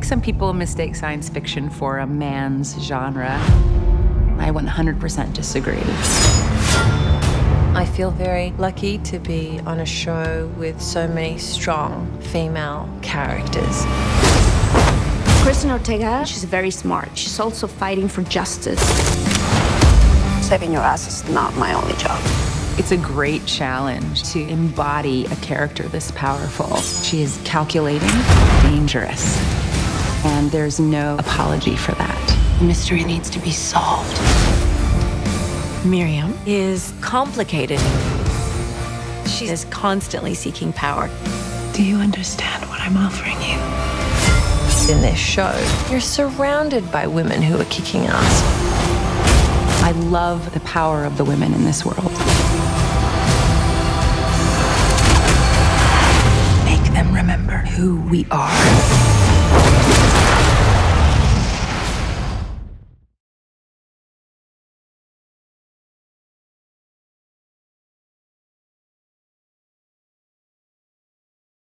some people mistake science fiction for a man's genre. I 100% disagree. I feel very lucky to be on a show with so many strong female characters. Kristin Ortega, she's very smart. She's also fighting for justice. Saving your ass is not my only job. It's a great challenge to embody a character this powerful. She is calculating, dangerous, and there's no apology for that. The mystery needs to be solved. Miriam is complicated. She is constantly seeking power. Do you understand what I'm offering you? In this show, you're surrounded by women who are kicking ass. I love the power of the women in this world. Make them remember who we are.